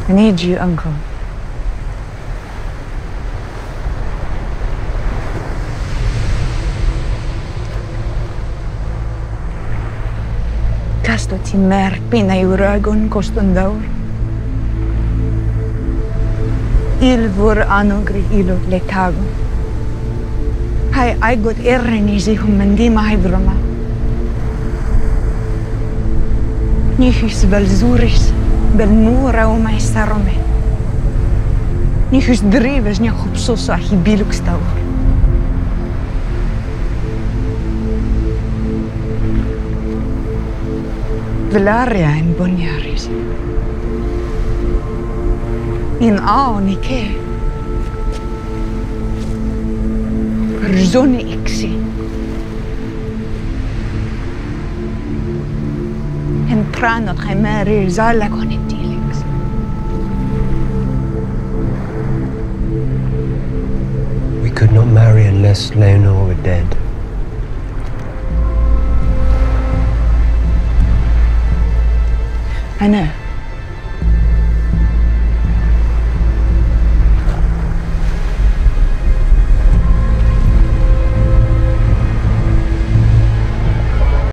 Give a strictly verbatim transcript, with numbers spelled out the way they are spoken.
I need you, Uncle. Kasta ti mer pina i ögon kostundaur. Ilvur anogri ilo letago. Hai aigot errenisi humandima hydroma. Nihis belzuris, belmura o maestarome. Nihis drives nia hupsoso a hibilukstaur. Velaria in Bonjaris. In Aonike. Persone ixi. En pranot chimeri zala connectilix. We could not marry unless Leonor were dead. I know.